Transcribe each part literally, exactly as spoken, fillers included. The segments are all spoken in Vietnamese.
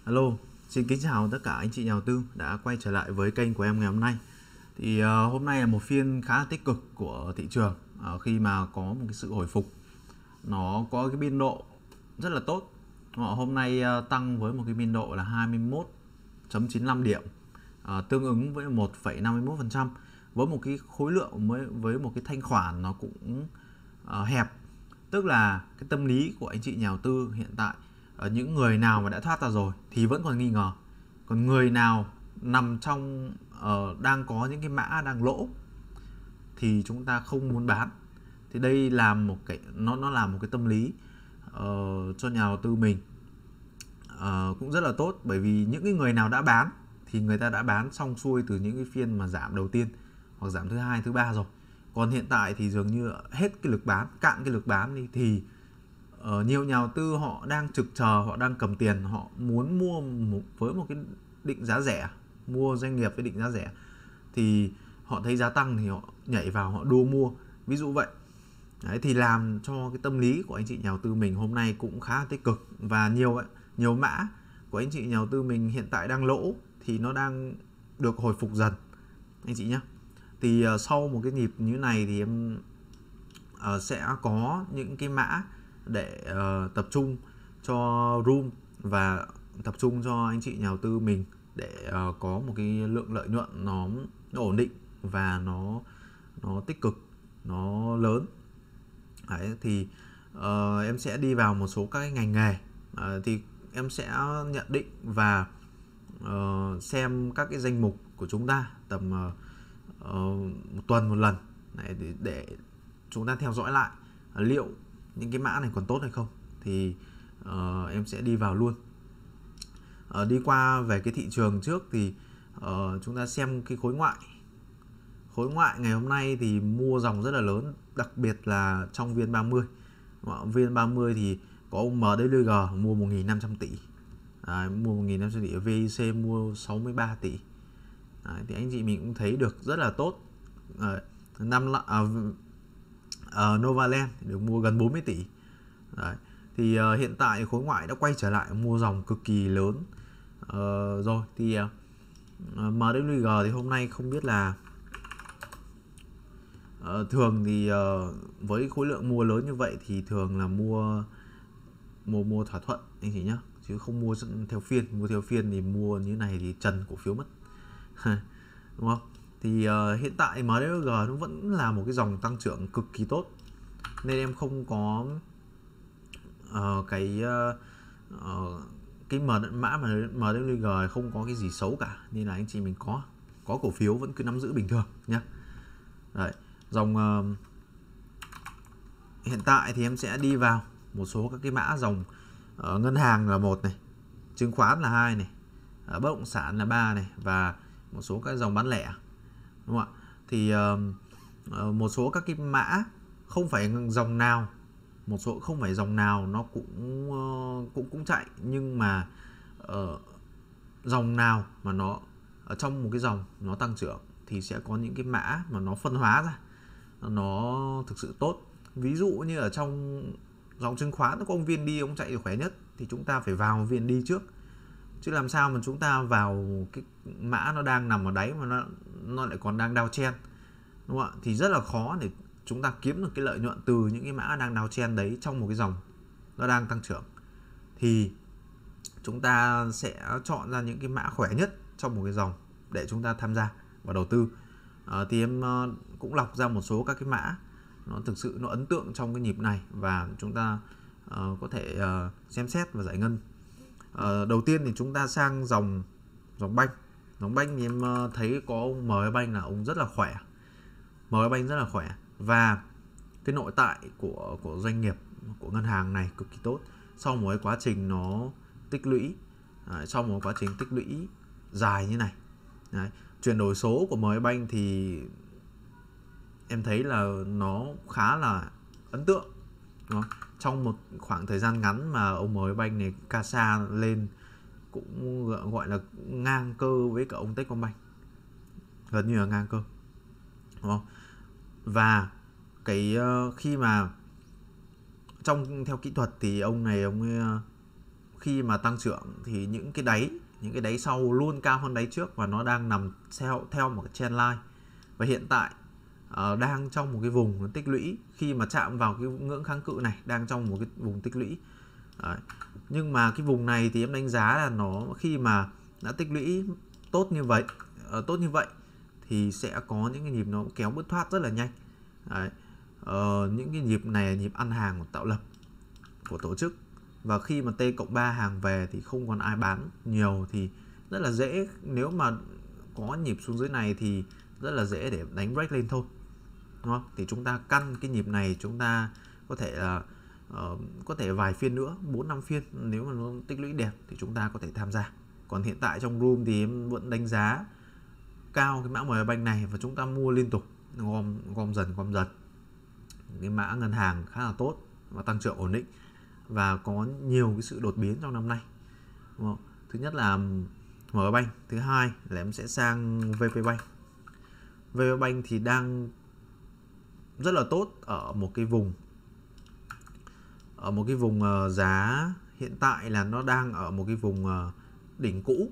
Alo, xin kính chào tất cả anh chị nhà đầu tư đã quay trở lại với kênh của em ngày hôm nay. Thì uh, hôm nay là một phiên khá là tích cực của thị trường uh, khi mà có một cái sự hồi phục, nó có cái biên độ rất là tốt. Họ hôm nay uh, tăng với một cái biên độ là hai mươi mốt phẩy chín lăm điểm, uh, tương ứng với một phẩy năm mươi mốt phần trăm, với một cái khối lượng mới với một cái thanh khoản nó cũng uh, hẹp. Tức là cái tâm lý của anh chị nhà đầu tư hiện tại, ở những người nào mà đã thoát ra rồi thì vẫn còn nghi ngờ, còn người nào nằm trong uh, đang có những cái mã đang lỗ thì chúng ta không muốn bán. Thì đây là một cái nó nó là một cái tâm lý uh, cho nhà đầu tư mình uh, cũng rất là tốt, bởi vì những cái người nào đã bán thì người ta đã bán xong xuôi từ những cái phiên mà giảm đầu tiên hoặc giảm thứ hai, thứ ba rồi. Còn hiện tại thì dường như hết cái lực bán, cạn cái lực bán đi, thì uh, nhiều nhà đầu tư họ đang trực chờ, họ đang cầm tiền, họ muốn mua một, với một cái định giá rẻ, mua doanh nghiệp với định giá rẻ, thì họ thấy giá tăng thì họ nhảy vào, họ đua mua, ví dụ vậy. Đấy, thì làm cho cái tâm lý của anh chị nhà đầu tư mình hôm nay cũng khá tích cực, và nhiều nhiều mã của anh chị nhà đầu tư mình hiện tại đang lỗ thì nó đang được hồi phục dần anh chị nhé. Thì uh, sau một cái nhịp như này thì em uh, sẽ có những cái mã để uh, tập trung cho room và tập trung cho anh chị nhà đầu tư mình để uh, có một cái lượng lợi nhuận nó, nó ổn định và nó nó tích cực, nó lớn. Đấy, thì uh, em sẽ đi vào một số các cái ngành nghề, uh, thì em sẽ nhận định và uh, xem các cái danh mục của chúng ta tầm uh, uh, một tuần một lần này, để, để chúng ta theo dõi lại uh, liệu những cái mã này còn tốt hay không. Thì uh, em sẽ đi vào luôn. Uh, đi qua về cái thị trường trước thì uh, chúng ta xem cái khối ngoại. Khối ngoại ngày hôm nay thì mua dòng rất là lớn, đặc biệt là trong vê en ba mươi. vê en ba mươi thì có ông em vê kép giê mua một nghìn năm trăm tỷ. Đấy, mua một nghìn năm trăm tỷ, vê i xê mua sáu mươi ba tỷ. Đấy, thì anh chị mình cũng thấy được rất là tốt. Đấy, năm à, à, Novaland được mua gần bốn mươi tỷ. Đấy, thì uh, hiện tại khối ngoại đã quay trở lại mua dòng cực kỳ lớn uh, rồi. Thì uh, em vê kép giê thì hôm nay không biết là uh, thường thì uh, với khối lượng mua lớn như vậy thì thường là mua mua mua thỏa thuận anh chị nhé, chứ không mua theo phiên. Mua theo phiên thì mua như này thì trần cổ phiếu mất đúng không? Thì uh, hiện tại em vê kép giê nó vẫn là một cái dòng tăng trưởng cực kỳ tốt, nên em không có uh, cái uh, uh, cái mã mà em vê kép giê không có cái gì xấu cả, nên là anh chị mình có có cổ phiếu vẫn cứ nắm giữ bình thường nhé. Đấy, dòng uh, hiện tại thì em sẽ đi vào một số các cái mã dòng. uh, ngân hàng là một này, chứng khoán là hai này, uh, bất động sản là ba này, và một số các dòng bán lẻ, đúng không ạ? Thì uh, uh, một số các cái mã không phải dòng nào, một số không phải dòng nào nó cũng uh, cũng cũng chạy, nhưng mà uh, dòng nào mà nó ở trong một cái dòng nó tăng trưởng thì sẽ có những cái mã mà nó phân hóa ra, nó thực sự tốt. Ví dụ như ở trong dòng chứng khoán có ông vê en đê, ông chạy khỏe nhất thì chúng ta phải vào vê en đê trước, chứ làm sao mà chúng ta vào cái mã nó đang nằm ở đáy mà nó nó lại còn đang downtrend, đúng không ạ? Thì rất là khó để chúng ta kiếm được cái lợi nhuận từ những cái mã đang downtrend đấy trong một cái dòng nó đang tăng trưởng. Thì chúng ta sẽ chọn ra những cái mã khỏe nhất trong một cái dòng để chúng ta tham gia vào đầu tư. À, thì em uh, cũng lọc ra một số các cái mã nó thực sự nó ấn tượng trong cái nhịp này, và chúng ta uh, có thể uh, xem xét và giải ngân. Uh, đầu tiên thì chúng ta sang dòng dòng banh. Dòng banh thì em uh, thấy có ông em vê Bank là ông rất là khỏe, em vê Bank rất là khỏe, và cái nội tại của của doanh nghiệp, của ngân hàng này cực kỳ tốt. Sau một cái quá trình nó tích lũy, uh, sau một quá trình tích lũy dài như này. Đấy, chuyển đổi số của em vê Bank thì em thấy là nó khá là ấn tượng. Đó. Trong một khoảng thời gian ngắn mà ông em vê Bank này Casa lên cũng gọi là ngang cơ với cả ông Techcombank, gần như là ngang cơ, đúng không? Và cái uh, khi mà trong theo kỹ thuật thì ông này ông ấy, uh, khi mà tăng trưởng thì những cái đáy những cái đáy sau luôn cao hơn đáy trước và nó đang nằm theo theo một cái trend line, và hiện tại uh, đang trong một cái vùng tích lũy. Khi mà chạm vào cái ngưỡng kháng cự này đang trong một cái vùng tích lũy. Đấy. Nhưng mà cái vùng này thì em đánh giá là nó khi mà đã tích lũy tốt như vậy uh, tốt như vậy thì sẽ có những cái nhịp nó kéo bứt thoát rất là nhanh. Đấy. Uh, những cái nhịp này là nhịp ăn hàng của tạo lập của tổ chức, và khi mà T cộng ba hàng về thì không còn ai bán nhiều thì rất là dễ, nếu mà có nhịp xuống dưới này thì rất là dễ để đánh break lên thôi, đúng không? Thì chúng ta căn cái nhịp này, chúng ta có thể là uh, có thể vài phiên nữa, bốn năm phiên, nếu mà nó tích lũy đẹp thì chúng ta có thể tham gia. Còn hiện tại trong room thì em vẫn đánh giá cao cái mã em bê Bank này, và chúng ta mua liên tục, gom gom dần gom dần. Cái mã ngân hàng khá là tốt và tăng trưởng ổn định và có nhiều cái sự đột biến trong năm nay, đúng không? Thứ nhất là em bê Bank, thứ hai là em sẽ sang vê pê Bank. vê pê Bank thì đang rất là tốt ở một cái vùng ở một cái vùng uh, giá hiện tại là nó đang ở một cái vùng uh, đỉnh cũ,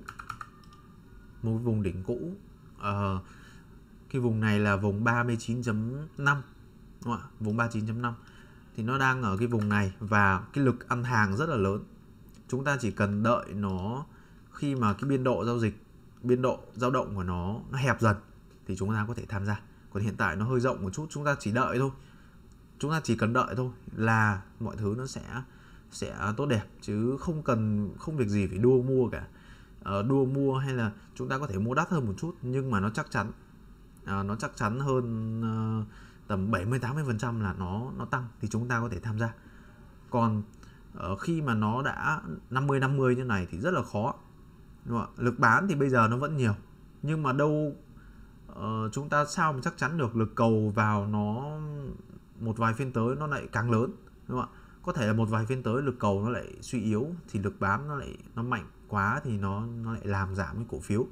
một cái vùng đỉnh cũ. Uh, cái vùng này là vùng ba mươi chín chấm năm, đúng không ạ? Vùng ba mươi chín chấm năm thì nó đang ở cái vùng này và cái lực ăn hàng rất là lớn. Chúng ta chỉ cần đợi nó, khi mà cái biên độ giao dịch, biên độ dao động của nó nó hẹp dần thì chúng ta có thể tham gia. Còn hiện tại nó hơi rộng một chút, chúng ta chỉ đợi thôi. Chúng ta chỉ cần đợi thôi là mọi thứ nó sẽ sẽ tốt đẹp, chứ không cần không việc gì phải đua mua cả. Uh, đua mua hay là chúng ta có thể mua đắt hơn một chút, nhưng mà nó chắc chắn uh, nó chắc chắn hơn uh, tầm bảy mươi tám mươi phần trăm là nó nó tăng thì chúng ta có thể tham gia. Còn uh, khi mà nó đã năm mươi năm mươi như này thì rất là khó, đúng không? Lực bán thì bây giờ nó vẫn nhiều, nhưng mà đâu uh, chúng ta sao mà chắc chắn được lực cầu vào nó một vài phiên tới nó lại càng lớn, đúng không ạ? Có thể là một vài phiên tới lực cầu nó lại suy yếu thì lực bán nó lại nó mạnh quá thì nó nó lại làm giảm cái cổ phiếu.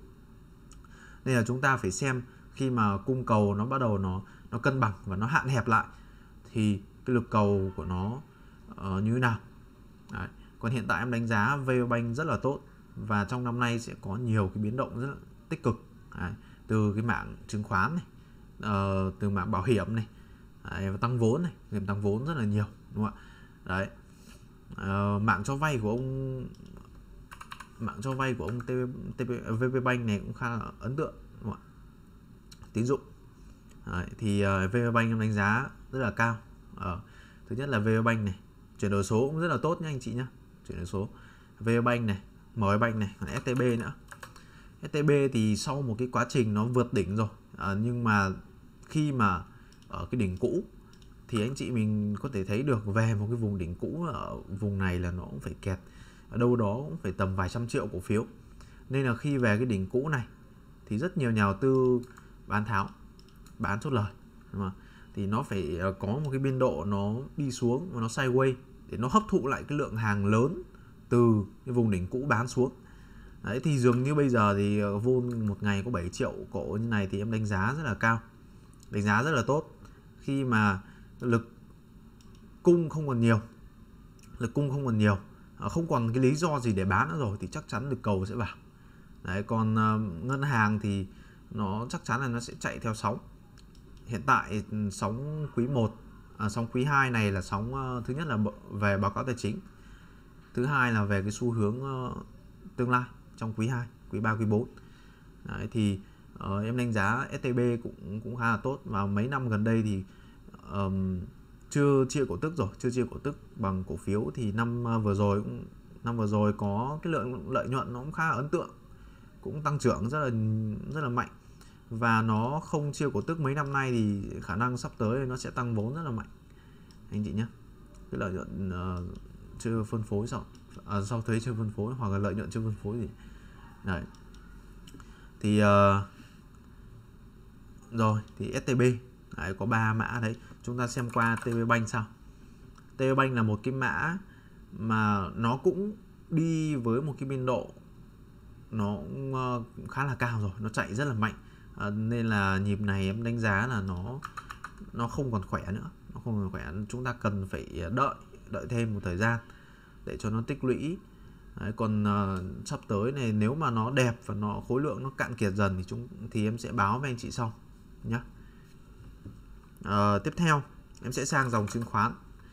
Nên là chúng ta phải xem khi mà cung cầu nó bắt đầu nó nó cân bằng và nó hạn hẹp lại thì cái lực cầu của nó uh, như thế nào. Đấy. Còn hiện tại em đánh giá vê pê Bank rất là tốt và trong năm nay sẽ có nhiều cái biến động rất là tích cực. Đấy. Từ cái mảng chứng khoán này, uh, từ mảng bảo hiểm này, đấy, và tăng vốn này, game tăng vốn rất là nhiều, đúng không ạ? Đấy. Uh, mạng cho vay của ông mạng cho vay của ông vê pê Bank này cũng khá là ấn tượng, đúng không ạ? Tín dụng. Đấy, thì uh, vê pê Bank em đánh giá rất là cao. Uh, thứ nhất là vê pê Bank này, chuyển đổi số cũng rất là tốt nha anh chị nhá. Chuyển đổi số vê pê Bank này, em bê Bank này, còn ét tê bê nữa. ét tê bê thì sau một cái quá trình nó vượt đỉnh rồi, uh, nhưng mà khi mà ở cái đỉnh cũ thì anh chị mình có thể thấy được về một cái vùng đỉnh cũ, ở vùng này là nó cũng phải kẹt ở đâu đó cũng phải tầm vài trăm triệu cổ phiếu. Nên là khi về cái đỉnh cũ này thì rất nhiều nhà đầu tư bán tháo, bán chốt lời, đúng không? Thì nó phải có một cái biên độ nó đi xuống và nó sideways để nó hấp thụ lại cái lượng hàng lớn từ cái vùng đỉnh cũ bán xuống. Đấy, thì dường như bây giờ thì vôn một ngày có bảy triệu cổ như này thì em đánh giá rất là cao, đánh giá rất là tốt. Khi mà lực cung không còn nhiều, lực cung không còn nhiều, không còn cái lý do gì để bán nữa rồi thì chắc chắn lực cầu sẽ vào. Đấy, còn uh, ngân hàng thì nó chắc chắn là nó sẽ chạy theo sóng. Hiện tại sóng quý một, à, sóng quý hai này là sóng uh, thứ nhất là về báo cáo tài chính, thứ hai là về cái xu hướng uh, tương lai trong quý hai, quý ba, quý bốn. Đấy, thì uh, em đánh giá ét tê bê cũng cũng khá là tốt, và mấy năm gần đây thì um, chưa chia cổ tức rồi, chưa chia cổ tức bằng cổ phiếu thì năm uh, vừa rồi cũng năm vừa rồi có cái lượng lợi nhuận nó cũng khá là ấn tượng, cũng tăng trưởng rất là rất là mạnh, và nó không chia cổ tức mấy năm nay thì khả năng sắp tới nó sẽ tăng vốn rất là mạnh anh chị nhé. Cái lợi nhuận uh, chưa phân phối sau à, sau thuế chưa phân phối, hoặc là lợi nhuận chưa phân phối gì đấy. Thì uh, rồi thì ét tê bê đấy, có ba mã đấy, chúng ta xem qua tê bê Bank sao. tê bê Bank là một cái mã mà nó cũng đi với một cái biên độ nó cũng uh, khá là cao rồi, nó chạy rất là mạnh, uh, nên là nhịp này em đánh giá là nó nó không còn khỏe nữa, nó không còn khỏe. Chúng ta cần phải đợi đợi thêm một thời gian để cho nó tích lũy Đấy, còn uh, sắp tới này nếu mà nó đẹp và nó khối lượng nó cạn kiệt dần thì chúng thì em sẽ báo với anh chị sau nhé. Uh, tiếp theo em sẽ sang dòng chứng khoán.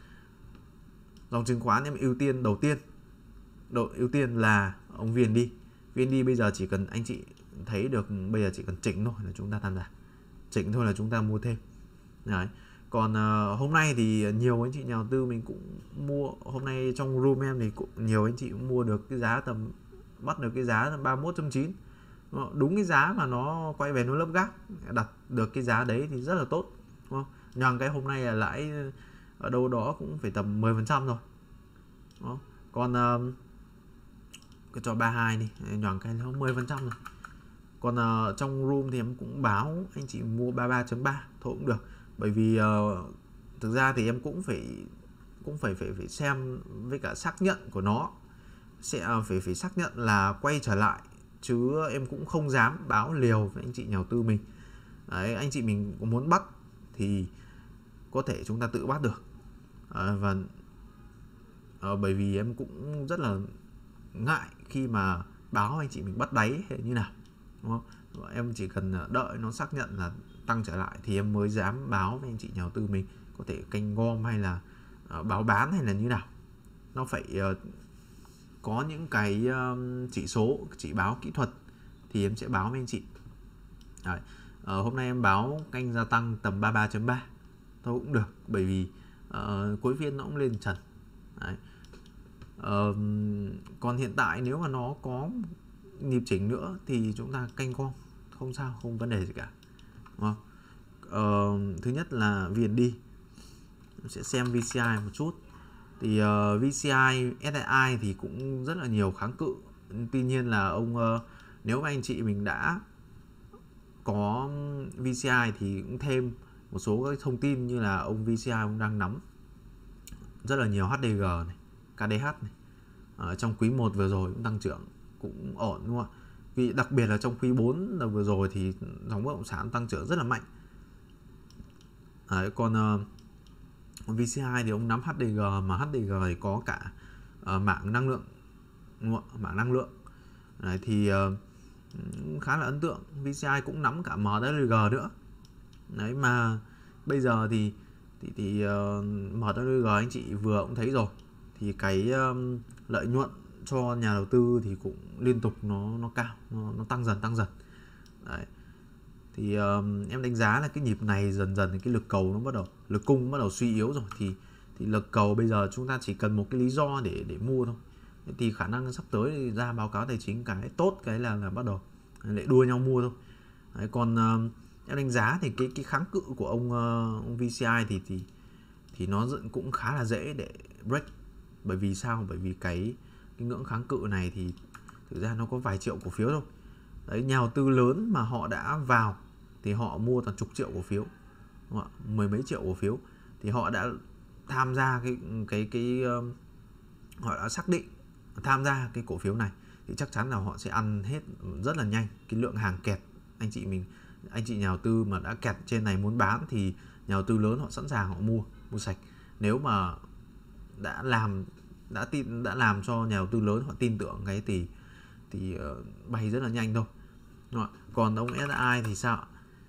Dòng chứng khoán em ưu tiên đầu tiên đầu ưu tiên là ông vê en đê. vê en đê bây giờ chỉ cần anh chị thấy được, bây giờ chỉ cần chỉnh thôi là chúng ta tham gia, chỉnh thôi là chúng ta mua thêm. Đấy. Còn uh, hôm nay thì nhiều anh chị nhà đầu tư mình cũng mua, hôm nay trong room em thì cũng nhiều anh chị cũng mua được cái giá tầm, bắt được cái giá tầm ba mươi mốt chấm chín, đúng cái giá mà nó quay về nó lấp gác, đặt được cái giá đấy thì rất là tốt, đúng không? Nhưng cái hôm nay là lãi ở đâu đó cũng phải tầm mười phần trăm rồi. Đó. Còn uh, cái cho ba mươi hai đi, nhòn cái nó mười phần trăm rồi. Còn uh, trong room thì em cũng báo anh chị mua ba mươi ba chấm ba thôi cũng được. Bởi vì uh, thực ra thì em cũng phải cũng phải phải phải xem với cả xác nhận của nó, sẽ phải phải xác nhận là quay trở lại, chứ em cũng không dám báo liều với anh chị nhà đầu tư mình. Đấy, anh chị mình có muốn bắt thì có thể chúng ta tự bắt được. À, và à, bởi vì em cũng rất là ngại khi mà báo anh chị mình bắt đáy hay như nào, đúng không? Em chỉ cần đợi nó xác nhận là tăng trở lại thì em mới dám báo với anh chị nhà đầu tư mình, có thể canh gom hay là uh, báo bán hay là như nào. Nó phải uh, có những cái uh, chỉ số, chỉ báo kỹ thuật thì em sẽ báo với anh chị. Đấy. Uh, hôm nay em báo canh gia tăng tầm ba mươi ba chấm ba thôi cũng được, bởi vì uh, cuối phiên nó cũng lên trần. Đấy. Uh, còn hiện tại nếu mà nó có nhịp chỉnh nữa thì chúng ta canh gom, không sao, không vấn đề gì cả. Đúng không? Uh, thứ nhất là vê en đê, sẽ xem vê xê i một chút. Thì uh, vê xê i, ét i i thì cũng rất là nhiều kháng cự. Tuy nhiên là ông uh, nếu mà anh chị mình đã có vê xê i thì cũng thêm một số các thông tin như là ông vê xê i ông đang nắm rất là nhiều hát đê giê này, ca đê hát này. Ở trong quý một vừa rồi cũng tăng trưởng cũng ổn, đúng không ạ? Vì đặc biệt là trong quý bốn là vừa rồi thì dòng bất động sản tăng trưởng rất là mạnh. Đấy, còn uh, vê xê i thì ông nắm hát đê giê, mà hát đê giê thì có cả uh, mạng năng lượng, đúng không? Mạng năng lượng. Đấy, thì uh, khá là ấn tượng. vê xê i cũng nắm cả em vê giê nữa. Đấy, mà bây giờ thì thì, thì uh, em vê giê anh chị vừa cũng thấy rồi, thì cái um, lợi nhuận cho nhà đầu tư thì cũng liên tục nó nó cao, nó, nó tăng dần tăng dần. Đấy. Thì um, em đánh giá là cái nhịp này dần dần cái lực cầu nó bắt đầu, lực cung bắt đầu suy yếu rồi, thì thì lực cầu bây giờ chúng ta chỉ cần một cái lý do để để mua thôi. Thì khả năng sắp tới thì ra báo cáo tài chính cái tốt cái là là bắt đầu lại đua nhau mua thôi. Đấy, còn uh, em đánh giá thì cái cái kháng cự của ông, uh, ông vê xê i thì thì thì nó cũng khá là dễ để break. Bởi vì sao? Bởi vì cái cái ngưỡng kháng cự này thì thực ra nó có vài triệu cổ phiếu thôi. Đấy, nhà đầu tư lớn mà họ đã vào thì họ mua toàn chục triệu cổ phiếu, đúng không? Mười mấy triệu cổ phiếu thì họ đã tham gia cái cái cái uh, họ đã xác định tham gia cái cổ phiếu này thì chắc chắn là họ sẽ ăn hết rất là nhanh cái lượng hàng kẹt. Anh chị mình anh chị nhà đầu tư mà đã kẹt trên này muốn bán thì nhà đầu tư lớn họ sẵn sàng họ mua mua sạch. Nếu mà đã làm đã tin đã làm cho nhà đầu tư lớn họ tin tưởng cái thì thì uh, bay rất là nhanh thôi. Còn ông ét i thì sao?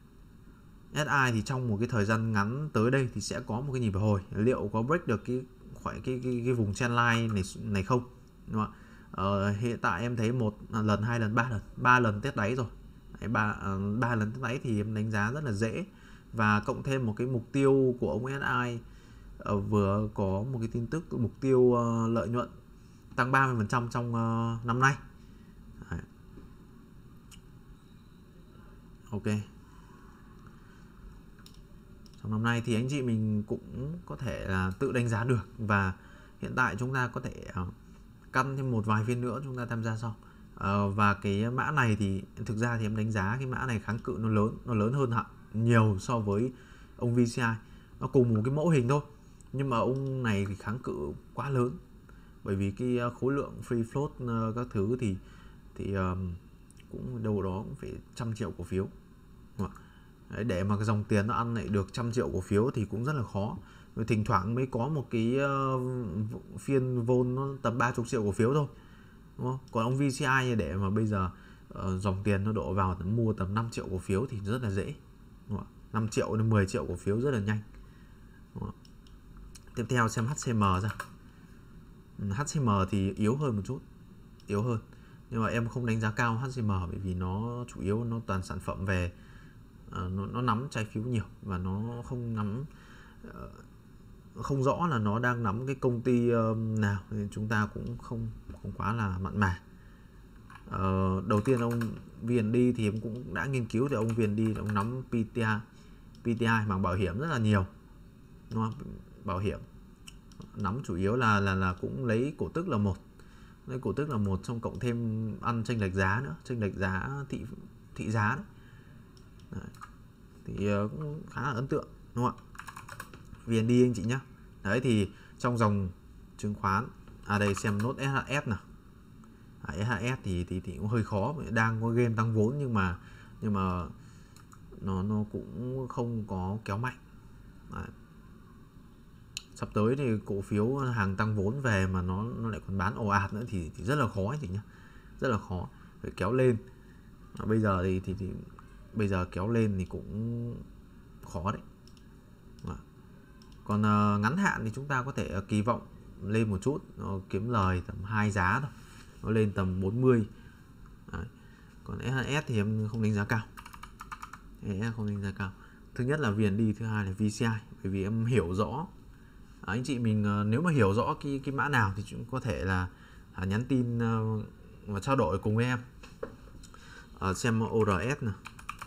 ét i thì trong một cái thời gian ngắn tới đây thì sẽ có một cái nhịp hồi, liệu có break được cái khỏi cái, cái cái vùng trendline này này không, đúng không? Ờ, hiện tại em thấy một lần, hai lần, ba lần, ba lần test đáy rồi. Đấy, ba uh, ba lần test đáy thì em đánh giá rất là dễ, và cộng thêm một cái mục tiêu của ông ét i uh, vừa có một cái tin tức mục tiêu uh, lợi nhuận tăng ba mươi phần trăm trong uh, năm nay. Đấy. Ok. Trong năm nay thì anh chị mình cũng có thể là tự đánh giá được, và hiện tại chúng ta có thể uh, căn thêm một vài phiên nữa chúng ta tham gia sau. Uh, và cái mã này thì thực ra thì em đánh giá cái mã này kháng cự nó lớn, nó lớn hơn hẳn nhiều so với ông vê xê i. Nó cùng một cái mẫu hình thôi, nhưng mà ông này thì kháng cự quá lớn, bởi vì cái khối lượng free float uh, các thứ thì thì um, cũng đâu đó cũng phải trăm triệu cổ phiếu. Đấy, để mà cái dòng tiền nó ăn lại được trăm triệu cổ phiếu thì cũng rất là khó. Rồi thỉnh thoảng mới có một cái uh, phiên vôn nó tầm ba mươi triệu cổ phiếu thôi. đúng không? Còn ông vê xê i để mà bây giờ uh, dòng tiền nó đổ vào tầm mua tầm năm triệu cổ phiếu thì rất là dễ, đúng không? năm triệu đến mười triệu cổ phiếu rất là nhanh, đúng không? Tiếp theo xem hát xê em ra. hát xê em thì yếu hơn một chút, yếu hơn, nhưng mà em không đánh giá cao hát xê em bởi vì nó chủ yếu nó toàn sản phẩm về uh, nó, nó nắm trái phiếu nhiều và nó không nắm uh, không rõ là nó đang nắm cái công ty uh, nào, nên chúng ta cũng không không quá là mặn mà. Uh, đầu tiên ông vê en đê thì em cũng đã nghiên cứu, thì ông vê en đê ông nắm pê tê i pê tê i mảng bảo hiểm rất là nhiều, đúng không? Bảo hiểm nắm chủ yếu là là là cũng lấy cổ tức là một, lấy cổ tức là một, xong cộng thêm ăn chênh lệch giá nữa, chênh lệch giá thị thị giá đấy. Đấy. Thì uh, cũng khá là ấn tượng, đúng không ạ? vê en đê anh chị nhé. Đấy thì trong dòng chứng khoán, à đây xem nốt ét hát ét nào. À, ét hát ét thì, thì thì cũng hơi khó, đang có game tăng vốn nhưng mà nhưng mà nó nó cũng không có kéo mạnh. Đấy. Sắp tới thì cổ phiếu hàng tăng vốn về mà nó nó lại còn bán ồ ạt nữa thì, thì rất là khó anh chị nhé, rất là khó phải kéo lên. À, bây giờ thì, thì thì bây giờ kéo lên thì cũng khó đấy. À. Còn uh, ngắn hạn thì chúng ta có thể uh, kỳ vọng lên một chút, nó kiếm lời tầm hai giá thôi, nó lên tầm bốn mươi. Đấy. Còn ét hát ét thì em không đánh giá cao, em không đánh giá cao. Thứ nhất là vê en đê, thứ hai là vê xê i, bởi vì em hiểu rõ. À, anh chị mình nếu mà hiểu rõ cái cái mã nào thì chúng có thể là à, nhắn tin uh, và trao đổi cùng với em. À, xem o rờ ét này.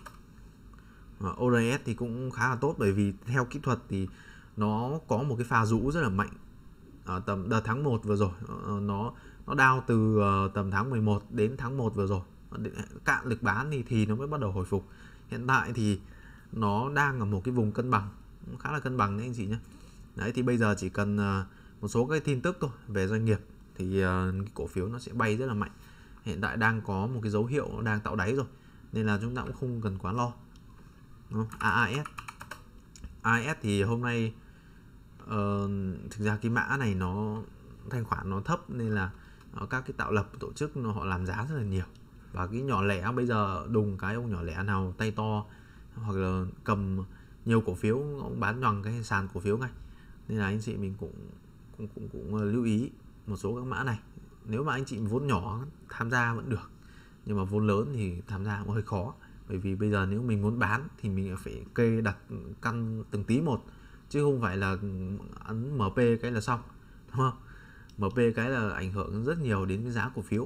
À, o rờ ét thì cũng khá là tốt, bởi vì theo kỹ thuật thì nó có một cái pha rũ rất là mạnh. À, tầm đợt tháng một vừa rồi nó nó down từ uh, tầm tháng mười một đến tháng một vừa rồi, cạn lực bán thì thì nó mới bắt đầu hồi phục. Hiện tại thì nó đang ở một cái vùng cân bằng, khá là cân bằng đấy anh chị nhé. Đấy thì bây giờ chỉ cần uh, một số cái tin tức thôi về doanh nghiệp thì uh, cái cổ phiếu nó sẽ bay rất là mạnh. Hiện tại đang có một cái dấu hiệu nó đang tạo đáy rồi, nên là chúng ta cũng không cần quá lo. a a ét a a ét thì hôm nay uh, thực ra cái mã này nó thanh khoản nó thấp, nên là uh, các cái tạo lập tổ chức nó họ làm giá rất là nhiều, và cái nhỏ lẻ bây giờ đùng cái ông nhỏ lẻ nào tay to hoặc là cầm nhiều cổ phiếu ông bán nhoằng cái sàn cổ phiếu ngay, nên là anh chị mình cũng cũng cũng, cũng lưu ý một số các mã này. Nếu mà anh chị vốn nhỏ tham gia vẫn được, nhưng mà vốn lớn thì tham gia cũng hơi khó, bởi vì bây giờ nếu mình muốn bán thì mình phải kê đặt căn từng tí một, chứ không phải là ấn em pê cái là xong, đúng không? em pê cái là ảnh hưởng rất nhiều đến cái giá cổ phiếu,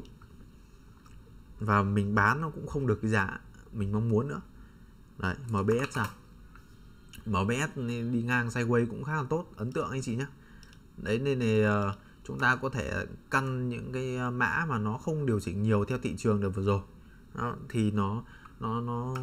và mình bán nó cũng không được cái giá mình mong muốn nữa. Đấy, em bê ét sao? em bê ét đi ngang sideways cũng khá là tốt, ấn tượng anh chị nhé. Đấy nên là uh, chúng ta có thể căn những cái mã mà nó không điều chỉnh nhiều theo thị trường được vừa rồi. Đó, thì nó nó nó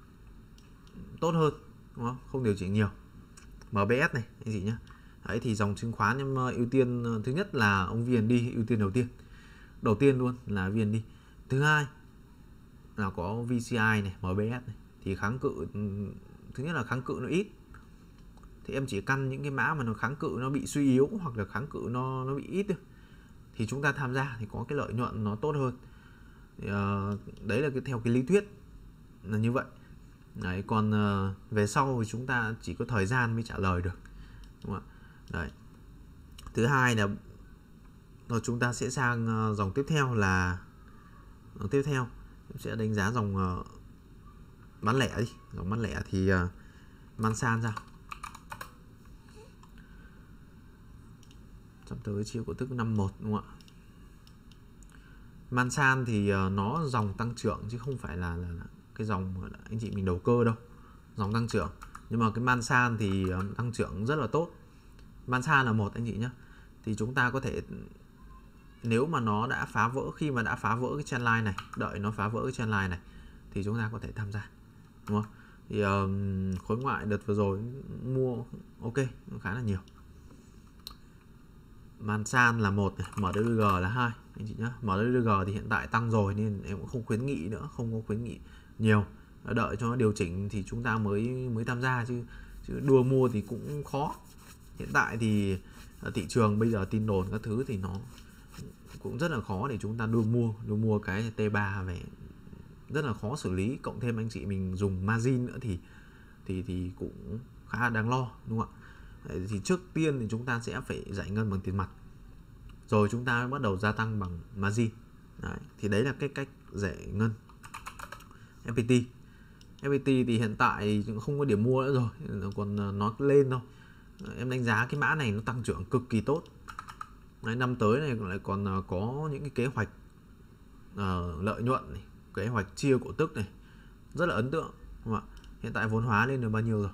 tốt hơn, đúng không? Không điều chỉnh nhiều. em bê ét này anh chị nhé. Đấy thì dòng chứng khoán em ưu tiên thứ nhất là ông vê en đê, ưu tiên đầu tiên. Đầu tiên luôn là vê en đê. Thứ hai là có vê xê i này, em bê ét này, thì kháng cự, thứ nhất là kháng cự nó ít, thì em chỉ căn những cái mã mà nó kháng cự nó bị suy yếu hoặc là kháng cự nó nó bị ít thôi, thì chúng ta tham gia thì có cái lợi nhuận nó tốt hơn. Thì, uh, đấy là cái theo cái lý thuyết là như vậy. Đấy, còn uh, về sau thì chúng ta chỉ có thời gian mới trả lời được, đúng không ạ? Đấy. Thứ hai là rồi chúng ta sẽ sang uh, dòng tiếp theo là dòng tiếp theo sẽ đánh giá dòng uh, bán lẻ đi. Dòng bán lẻ thì uh, Mansan ra sắp tới chiều cổ tức năm một, đúng không ạ? Mansan thì uh, nó dòng tăng trưởng chứ không phải là, là, là cái dòng anh chị mình đầu cơ đâu, dòng tăng trưởng. Nhưng mà cái Mansan thì uh, tăng trưởng rất là tốt. Mansan là một anh chị nhé. Thì chúng ta có thể, nếu mà nó đã phá vỡ, khi mà đã phá vỡ cái trendline này, đợi nó phá vỡ cái trendline này thì chúng ta có thể tham gia, đúng không? Thì uh, khối ngoại đợt vừa rồi mua ok, khá là nhiều. Mansan là một, em đê đê giê là hai anh chị nhé. em đê đê giê thì hiện tại tăng rồi nên em cũng không khuyến nghị nữa, không có khuyến nghị nhiều, đợi cho nó điều chỉnh thì chúng ta mới mới tham gia, chứ chứ đua mua thì cũng khó. Hiện tại thì thị trường bây giờ tin đồn các thứ thì nó cũng rất là khó để chúng ta đưa mua đưa mua cái T ba về, rất là khó xử lý, cộng thêm anh chị mình dùng margin nữa thì thì thì cũng khá là đáng lo, đúng không ạ? Đấy, thì trước tiên thì chúng ta sẽ phải giải ngân bằng tiền mặt, rồi chúng ta mới bắt đầu gia tăng bằng margin. Đấy, thì đấy là cái cách giải ngân ép pê tê. ép pê tê thì hiện tại cũng không có điểm mua nữa rồi, còn nó lên thôi. Em đánh giá cái mã này nó tăng trưởng cực kỳ tốt. Đấy, năm tới này lại còn có những cái kế hoạch uh, lợi nhuận này, kế hoạch chia cổ tức này rất là ấn tượng, đúng không ạ? Hiện tại vốn hóa lên được bao nhiêu rồi?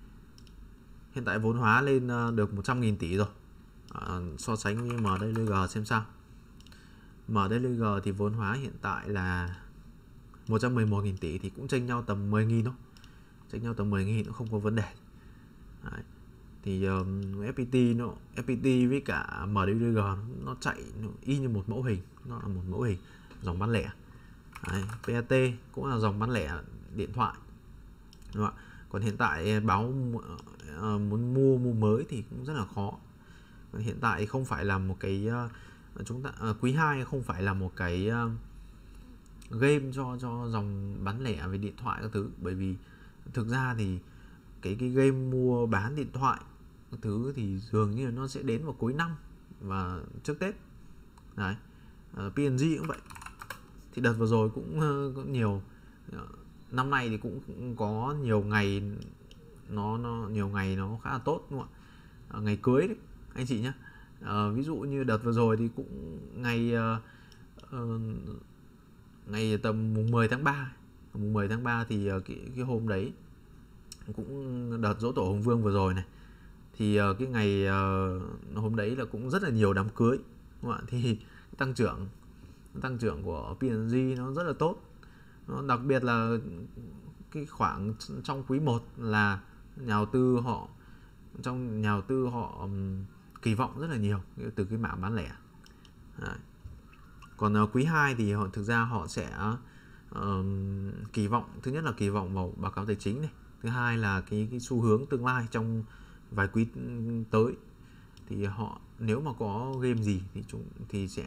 Hiện tại vốn hóa lên uh, được một trăm nghìn tỷ rồi. À, so sánh với em đê lờ giê xem sao. em đê lờ giê thì vốn hóa hiện tại là một trăm mười một nghìn tỷ, thì cũng chênh nhau tầm mười nghìn thôi. Chênh nhau tầm mười nghìn cũng không có vấn đề. Đấy. Thì um, ép pê tê nó ép pê tê với cả em đê lờ giê nó chạy nó y như một mẫu hình, nó là một mẫu hình dòng bán lẻ. Đấy, pê a tê cũng là dòng bán lẻ điện thoại, đúng không ạ? Còn hiện tại báo uh, muốn mua mua mới thì cũng rất là khó. Còn hiện tại không phải là một cái uh, chúng ta uh, quý hai không phải là một cái uh, game cho cho dòng bán lẻ về điện thoại các thứ, bởi vì thực ra thì cái cái game mua bán điện thoại các thứ thì dường như nó sẽ đến vào cuối năm và trước Tết. Đấy, uh, pê en giê cũng vậy. Thì đợt vừa rồi cũng, uh, cũng nhiều, uh, năm nay thì cũng, cũng có nhiều ngày nó nó nhiều ngày nó khá là tốt, đúng không ạ? Uh, ngày cưới đấy anh chị nhé. Uh, ví dụ như đợt vừa rồi thì cũng ngày uh, uh, ngày tầm mùng mười tháng ba, mùng mười tháng ba thì uh, cái, cái hôm đấy cũng đợt giỗ tổ Hùng Vương vừa rồi này, thì uh, cái ngày uh, hôm đấy là cũng rất là nhiều đám cưới, đúng không ạ? Thì tăng trưởng tăng trưởng của pê en giê nó rất là tốt. Nó đặc biệt là cái khoảng trong quý một là nhà đầu tư họ trong nhà đầu tư họ um, kỳ vọng rất là nhiều từ cái mảng bán lẻ. Đấy. Còn uh, quý hai thì họ thực ra họ sẽ uh, kỳ vọng, thứ nhất là kỳ vọng vào báo cáo tài chính này, thứ hai là cái, cái xu hướng tương lai trong vài quý tới, thì họ nếu mà có game gì thì chúng thì sẽ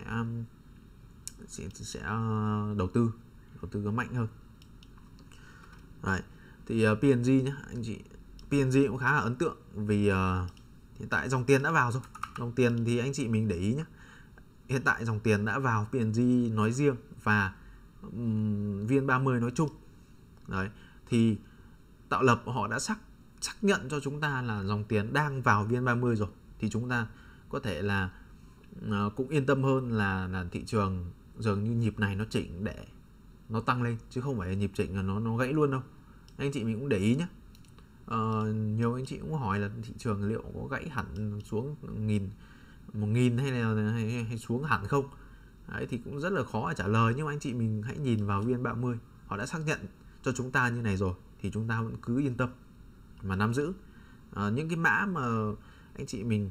sẽ, sẽ đầu tư đầu tư có mạnh hơn. Đấy. Thì uh, pê en giê nhé anh chị, pê en giê cũng khá là ấn tượng vì uh, hiện tại dòng tiền đã vào rồi. Dòng tiền thì anh chị mình để ý nhé, hiện tại dòng tiền đã vào pê en giê nói riêng và um, vê en ba mươi nói chung. Đấy, thì tạo lập họ đã xác xác nhận cho chúng ta là dòng tiền đang vào vê en ba mươi rồi, thì chúng ta có thể là uh, cũng yên tâm hơn là là thị trường dường như nhịp này nó chỉnh để nó tăng lên, chứ không phải nhịp chỉnh là nó nó gãy luôn đâu. Anh chị mình cũng để ý nhé. Uh, nhiều anh chị cũng hỏi là thị trường liệu có gãy hẳn xuống nghìn một nghìn hay là hay, hay xuống hẳn không. Đấy, thì cũng rất là khó để trả lời, nhưng mà anh chị mình hãy nhìn vào vê en ba mươi, họ đã xác nhận cho chúng ta như này rồi thì chúng ta vẫn cứ yên tâm mà nắm giữ. Uh, những cái mã mà anh chị mình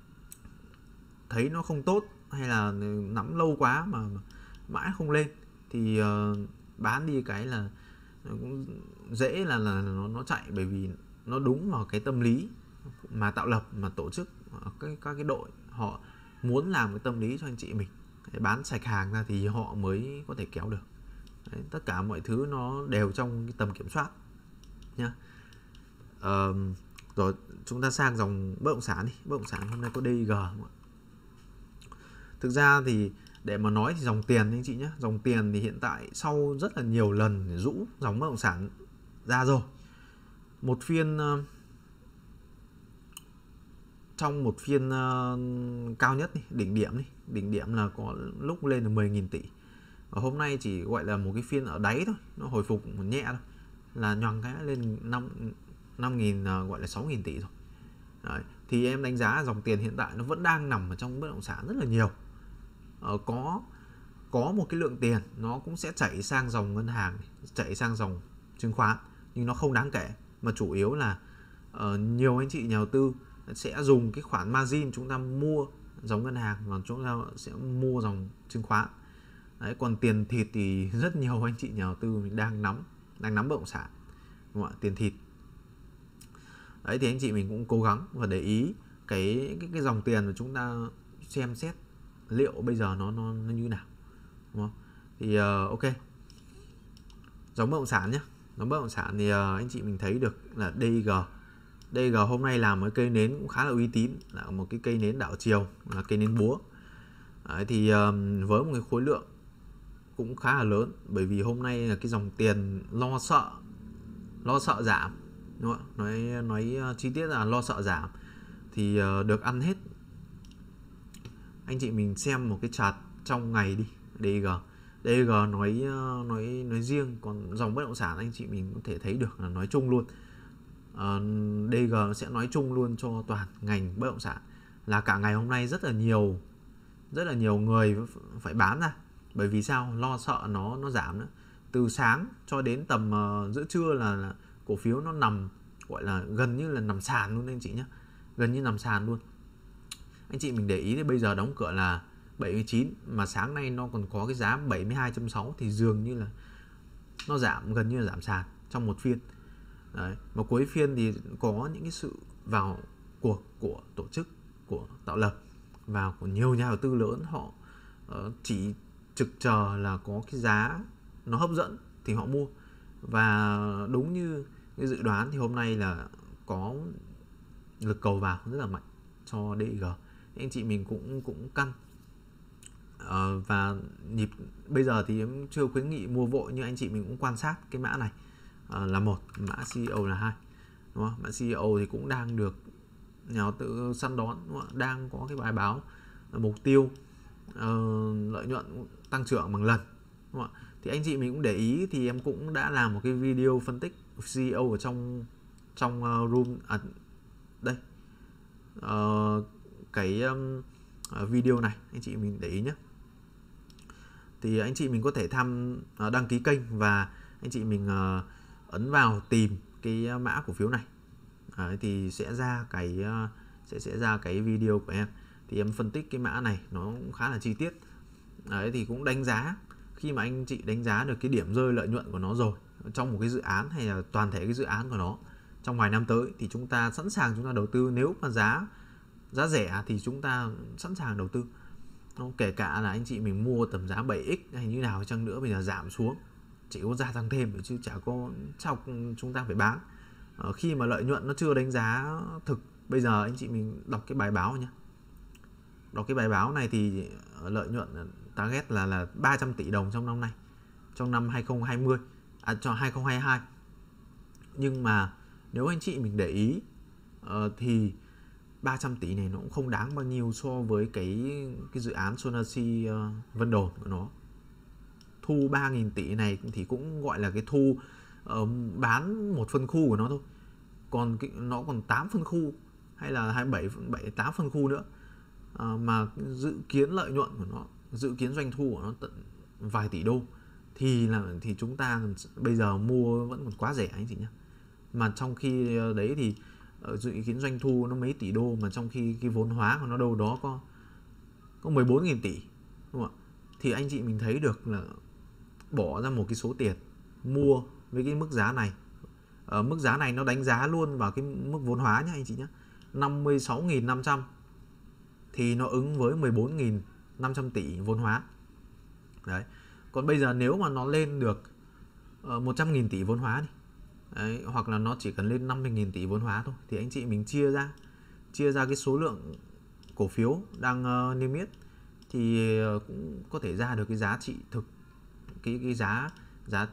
thấy nó không tốt hay là nắm lâu quá mà mãi không lên thì uh, bán đi cái là cũng dễ là là nó nó chạy, bởi vì nó đúng vào cái tâm lý mà tạo lập, mà tổ chức các các cái đội họ muốn làm cái tâm lý cho anh chị mình để bán sạch hàng ra thì họ mới có thể kéo được. Đấy, tất cả mọi thứ nó đều trong cái tầm kiểm soát nhá. Uh, rồi chúng ta sang dòng bất động sản đi. Bất động sản hôm nay có đê i giê. Thực ra thì để mà nói thì dòng tiền anh chị nhé, dòng tiền thì hiện tại sau rất là nhiều lần rũ dòng bất động sản ra rồi. Một phiên uh, trong một phiên uh, cao nhất đi, đỉnh điểm đi, đỉnh điểm là có lúc lên được mười nghìn tỷ. Và hôm nay chỉ gọi là một cái phiên ở đáy thôi, nó hồi phục một nhẹ thôi, là nhoằng cái lên năm nghìn uh, gọi là sáu nghìn tỷ rồi. Đấy. Thì em đánh giá dòng tiền hiện tại nó vẫn đang nằm ở trong bất động sản rất là nhiều. Ờ, có có một cái lượng tiền nó cũng sẽ chảy sang dòng ngân hàng, chảy sang dòng chứng khoán, nhưng nó không đáng kể, mà chủ yếu là uh, nhiều anh chị nhà đầu tư sẽ dùng cái khoản margin chúng ta mua dòng ngân hàng và chúng ta sẽ mua dòng chứng khoán. Đấy, còn tiền thịt thì rất nhiều anh chị nhà đầu tư mình đang nắm đang nắm bất động sản, đúng không ạ? Tiền thịt. Đấy, thì anh chị mình cũng cố gắng và để ý cái cái, cái dòng tiền mà chúng ta xem xét liệu bây giờ nó nó, nó như nào, đúng không? Thì uh, ok, giống bất động sản nhé. Giống bất động sản thì uh, anh chị mình thấy được là đê i giê. đê i giê hôm nay làm một cây nến cũng khá là uy tín, là một cái cây nến đảo chiều, là cây nến búa. Đấy, thì um, với một cái khối lượng cũng khá là lớn, bởi vì hôm nay là cái dòng tiền lo sợ lo sợ giảm, đúng không? Nói nói uh, chi tiết là lo sợ giảm thì uh, được ăn hết. Anh chị mình xem một cái chart trong ngày đi, đê i giê. đê i giê nói uh, nói nói riêng, còn dòng bất động sản anh chị mình có thể thấy được là nói chung luôn. Uh, đê i giê sẽ nói chung luôn cho toàn ngành bất động sản, là cả ngày hôm nay rất là nhiều rất là nhiều người phải bán ra. Bởi vì sao? Lo sợ nó nó giảm nữa. Từ sáng cho đến tầm uh, giữa trưa là, là cổ phiếu nó nằm, gọi là gần như là nằm sàn luôn anh chị nhé, gần như nằm sàn luôn. Anh chị mình để ý thì bây giờ đóng cửa là bảy mươi chín, mà sáng nay nó còn có cái giá bảy mươi hai chấm sáu, thì dường như là nó giảm, gần như là giảm sàn trong một phiên. Đấy. Mà cuối phiên thì có những cái sự vào cuộc của tổ chức, của tạo lập, vào của nhiều nhà đầu tư lớn, họ uh, chỉ trực chờ là có cái giá nó hấp dẫn thì họ mua. Và đúng như cái dự đoán thì hôm nay là có lực cầu vào rất là mạnh cho đê i giê. Anh chị mình cũng cũng căn uh, và nhịp bây giờ thì em chưa khuyến nghị mua vội, nhưng anh chị mình cũng quan sát cái mã này uh, là một, mã xê e ô là hai, đúng không? Mã xê e ô thì cũng đang được nhà đầu tư săn đón, đúng không? Đang có cái bài báo uh, mục tiêu uh, lợi nhuận tăng trưởng bằng lần, đúng không? Thì anh chị mình cũng để ý, thì em cũng đã làm một cái video phân tích xê e ô ở trong trong uh, room à, đây uh, cái um, video này, anh chị mình để ý nhé. Thì anh chị mình có thể tham uh, đăng ký kênh, và anh chị mình uh, ấn vào tìm cái mã cổ phiếu này. Đấy, thì sẽ ra cái uh, sẽ sẽ ra cái video của em. Thì em phân tích cái mã này nó cũng khá là chi tiết. Đấy, thì cũng đánh giá, khi mà anh chị đánh giá được cái điểm rơi lợi nhuận của nó rồi trong một cái dự án, hay là toàn thể cái dự án của nó trong vài năm tới, thì chúng ta sẵn sàng chúng ta đầu tư. Nếu mà giá giá rẻ thì chúng ta sẵn sàng đầu tư. Kể cả là anh chị mình mua tầm giá bảy x hay như nào chăng nữa, bây giờ giảm xuống chỉ có gia tăng thêm, chứ chả có sao chúng ta phải bán ờ, khi mà lợi nhuận nó chưa đánh giá thực. Bây giờ anh chị mình đọc cái bài báo nhé, đọc cái bài báo này thì lợi nhuận target là là ba trăm tỷ đồng trong năm nay, trong năm hai không hai không, à, cho hai không hai hai. Nhưng mà nếu anh chị mình để ý uh, thì ba trăm tỷ này nó cũng không đáng bao nhiêu so với cái cái dự án Sonasi uh, Vân Đồn của nó. Thu ba nghìn tỷ này thì cũng gọi là cái thu uh, bán một phân khu của nó thôi. Còn cái, nó còn tám phân khu hay là hai mươi bảy, bảy, tám phân khu nữa. Uh, mà dự kiến lợi nhuận của nó, dự kiến doanh thu của nó tận vài tỷ đô, thì là thì chúng ta bây giờ mua vẫn còn quá rẻ anh chị nhé. Mà trong khi đấy thì uh, dự kiến doanh thu nó mấy tỷ đô, mà trong khi cái vốn hóa của nó đâu đó có có mười bốn nghìn tỷ, đúng không ạ? Thì anh chị mình thấy được là bỏ ra một cái số tiền mua với cái mức giá này. Ở mức giá này nó đánh giá luôn vào cái mức vốn hóa nhé anh chị nhé, năm mươi sáu nghìn năm trăm, thì nó ứng với mười bốn nghìn năm trăm tỷ vốn hóa. Đấy. Còn bây giờ nếu mà nó lên được uh, một trăm nghìn tỷ vốn hóa đi, đấy, hoặc là nó chỉ cần lên năm mươi nghìn tỷ vốn hóa thôi, thì anh chị mình chia ra chia ra cái số lượng cổ phiếu đang uh, niêm yết, thì uh, cũng có thể ra được cái giá trị thực, cái cái giá giá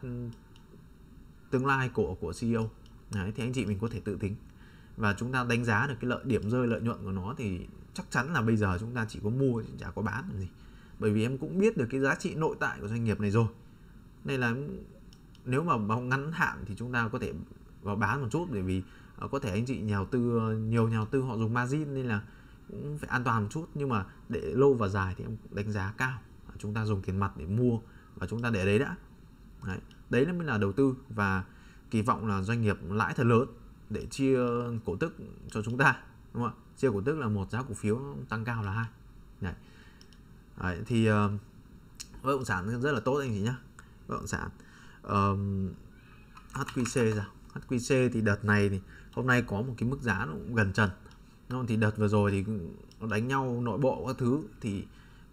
tương lai của của xê e ô. Đấy, thì anh chị mình có thể tự tính và chúng ta đánh giá được cái lợi điểm rơi lợi nhuận của nó, thì chắc chắn là bây giờ chúng ta chỉ có mua chứ chả có bán làm gì. Bởi vì em cũng biết được cái giá trị nội tại của doanh nghiệp này rồi, nên là nếu mà bao ngắn hạn thì chúng ta có thể vào bán một chút, bởi vì có thể anh chị nhà đầu tư, nhiều nhà đầu tư họ dùng margin nên là cũng phải an toàn một chút. Nhưng mà để lâu và dài thì em đánh giá cao, chúng ta dùng tiền mặt để mua và chúng ta để đấy đã. Đấy, đấy mới là đầu tư, và kỳ vọng là doanh nghiệp lãi thật lớn để chia cổ tức cho chúng ta, đúng không ạ? Chia cổ tức là một, giá cổ phiếu tăng cao là hai. Đấy. Đấy, thì uh, bất động sản rất là tốt anh chị nhé. Bất động sản uh, hát quy xê ra, hát quy xê thì đợt này thì hôm nay có một cái mức giá nó cũng gần trần. Thì đợt vừa rồi thì nó đánh nhau nội bộ các thứ, thì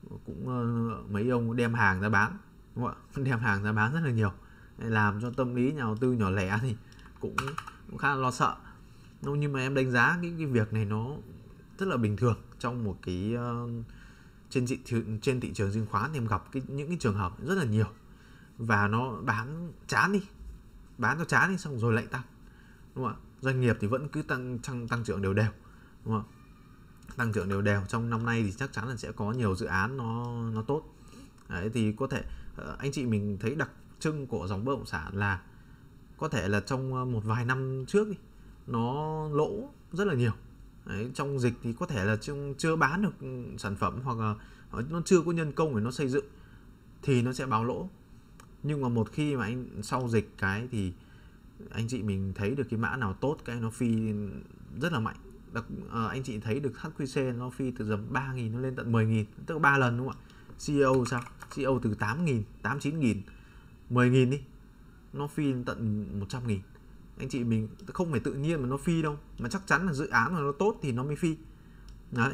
cũng uh, mấy ông đem hàng ra bán, đúng không ạ? Đem hàng ra bán rất là nhiều, làm cho tâm lý nhà đầu tư nhỏ lẻ thì cũng, cũng khá là lo sợ. Nhưng mà em đánh giá cái, cái việc này nó rất là bình thường trong một cái uh, trên thị trường trên thị trường chứng khoán thì em gặp cái, những cái trường hợp rất là nhiều, và nó bán chán đi, bán cho chán đi xong rồi lại tăng, đúng không ạ? Doanh nghiệp thì vẫn cứ tăng tăng, tăng trưởng đều đều, đúng không? Tăng trưởng đều đều trong năm nay thì chắc chắn là sẽ có nhiều dự án nó nó tốt. Đấy, thì có thể anh chị mình thấy đặc trưng của dòng bất động sản là có thể là trong một vài năm trước đi, nó lỗ rất là nhiều. Đấy, trong dịch thì có thể là chưa bán được sản phẩm, hoặc là nó chưa có nhân công để nó xây dựng thì nó sẽ báo lỗ. Nhưng mà một khi mà anh sau dịch cái thì anh chị mình thấy được cái mã nào tốt cái nó phi rất là mạnh. Đặc, uh, anh chị thấy được hát quy xê nó phi từ tầm ba nghìn nó lên tận mười nghìn, tức là ba lần, đúng không ạ? xê e ô sao? xê e ô từ tám nghìn, tám chín nghìn, mười nghìn đi, nó phi tận một trăm nghìn. Anh chị mình không phải tự nhiên mà nó phi đâu, mà chắc chắn là dự án mà nó tốt thì nó mới phi. Đấy,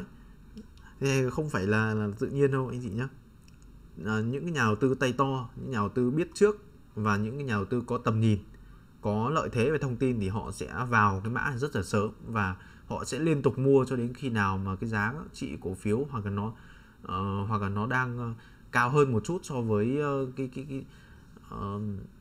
thì không phải là, là tự nhiên đâu anh chị nhé. À, những cái nhà đầu tư tay to, những nhà đầu tư biết trước và những cái nhà đầu tư có tầm nhìn, có lợi thế về thông tin thì họ sẽ vào cái mã rất là sớm, và họ sẽ liên tục mua cho đến khi nào mà cái giá trị cổ phiếu hoặc là nó uh, hoặc là nó đang uh, cao hơn một chút so với uh, cái cái cái, uh,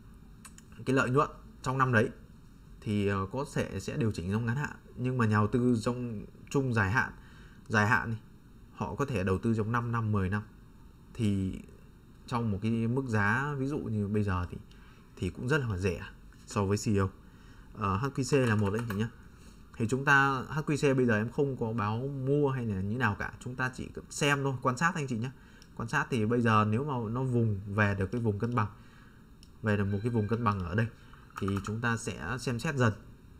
cái lợi nhuận trong năm đấy thì uh, có thể sẽ điều chỉnh trong ngắn hạn. Nhưng mà nhà đầu tư trong trung dài hạn, dài hạn thì họ có thể đầu tư trong năm năm, mười năm, thì trong một cái mức giá ví dụ như bây giờ thì thì cũng rất là rẻ so với xê e ô. Uh, hát quy xê là một đấy anh chị nhé. Thì chúng ta hát quy xê bây giờ em không có báo mua hay là như nào cả, chúng ta chỉ xem thôi, quan sát anh chị nhé. Quan sát thì bây giờ nếu mà nó vùng về được cái vùng cân bằng, về được một cái vùng cân bằng ở đây thì chúng ta sẽ xem xét dần.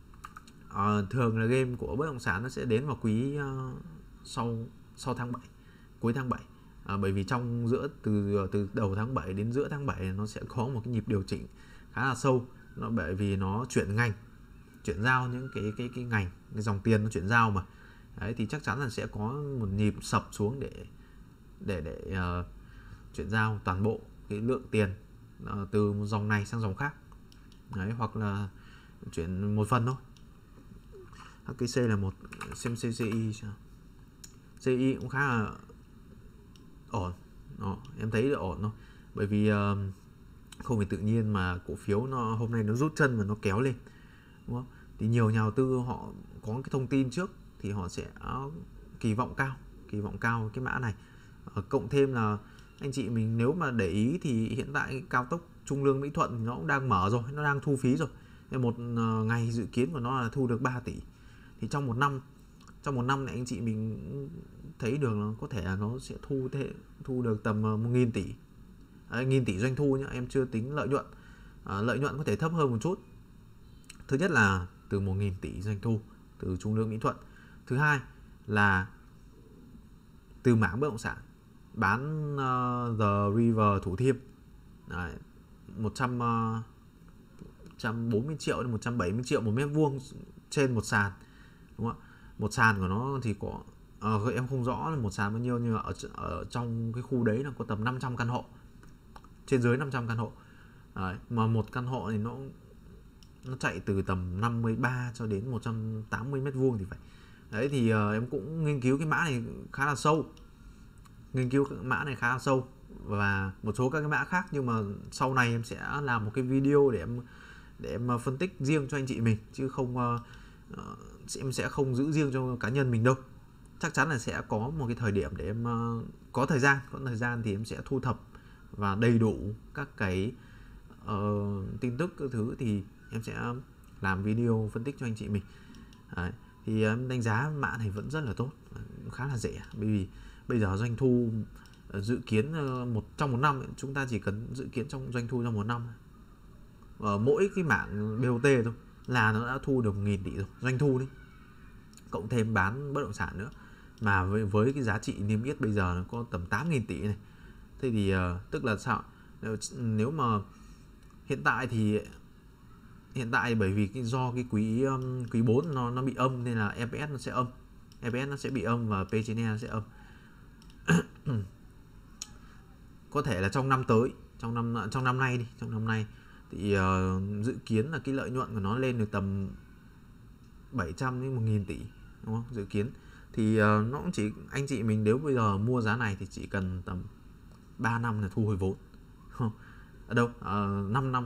À, thường là game của bất động sản nó sẽ đến vào quý uh, sau sau tháng bảy, cuối tháng bảy. À, bởi vì trong giữa từ từ đầu tháng bảy đến giữa tháng bảy nó sẽ có một cái nhịp điều chỉnh khá là sâu. Nó bởi vì nó chuyển ngành, chuyển giao những cái cái cái ngành, cái dòng tiền nó chuyển giao mà. Đấy, thì chắc chắn là sẽ có một nhịp sập xuống để để để uh, chuyển giao toàn bộ cái lượng tiền uh, từ một dòng này sang dòng khác. Đấy, hoặc là chuyển một phần thôi. hát quy xê là một, xem xê xê i xê i cũng khá là ổn. Đó, em thấy là ổn thôi. Bởi vì uh, không phải tự nhiên mà cổ phiếu nó hôm nay nó rút chân và nó kéo lên, đúng không? Thì nhiều nhà đầu tư họ có cái thông tin trước thì họ sẽ kỳ vọng cao, kỳ vọng cao cái mã này. Uh, cộng thêm là anh chị mình nếu mà để ý thì hiện tại cao tốc Trung Lương Mỹ Thuận nó cũng đang mở rồi, nó đang thu phí rồi. Một uh, ngày dự kiến của nó là thu được ba tỷ. Thì trong một năm, trong một năm này anh chị mình thấy được nó có thể là nó sẽ thu thế, thu được tầm một nghìn tỷ, nghìn tỷ doanh thu nhá, em chưa tính lợi nhuận. À, lợi nhuận có thể thấp hơn một chút. Thứ nhất là từ một nghìn tỷ doanh thu từ Trung Lương Mỹ Thuận. Thứ hai là từ mảng bất động sản bán uh, The River Thủ Thiêm. Đấy, một trăm bốn mươi triệu đến một trăm bảy mươi triệu một mét vuông trên một sàn, đúng không ạ? Một sàn của nó thì có uh, em không rõ là một sàn bao nhiêu, nhưng mà ở, ở trong cái khu đấy là có tầm năm trăm căn hộ, trên dưới năm trăm căn hộ. Đấy, mà một căn hộ thì nó nó chạy từ tầm năm mươi ba cho đến một trăm tám mươi mét vuông thì phải. Đấy thì uh, em cũng nghiên cứu cái mã này khá là sâu, nghiên cứu cái mã này khá là sâu và một số các cái mã khác, nhưng mà sau này em sẽ làm một cái video để em để em phân tích riêng cho anh chị mình, chứ không uh, uh, em sẽ không giữ riêng cho cá nhân mình đâu. Chắc chắn là sẽ có một cái thời điểm để em uh, có thời gian, có thời gian thì em sẽ thu thập và đầy đủ các cái uh, tin tức các thứ thì em sẽ làm video phân tích cho anh chị mình. Đấy, thì em đánh giá mã này vẫn rất là tốt, khá là rẻ, bởi vì bây giờ doanh thu dự kiến một trong một năm chúng ta chỉ cần dự kiến trong doanh thu trong một năm ở mỗi cái mảng bê o tê thôi là nó đã thu được một nghìn tỷ rồi, doanh thu đấy, cộng thêm bán bất động sản nữa, mà với, với cái giá trị niêm yết bây giờ nó có tầm tám nghìn tỷ này. Thế thì uh, tức là sao, nếu mà hiện tại thì hiện tại bởi vì cái do cái quý um, quý bốn nó nó bị âm nên là e pê ét nó sẽ âm, e pê ét nó sẽ bị âm và P/E nó sẽ âm. có thể là trong năm tới, trong năm trong năm nay đi, trong năm nay thì uh, dự kiến là cái lợi nhuận của nó lên được tầm bảy trăm đến một nghìn tỷ, đúng không? Dự kiến thì uh, nó cũng chỉ, anh chị mình nếu bây giờ mua giá này thì chỉ cần tầm ba năm là thu hồi vốn. Ở đâu? Uh, năm năm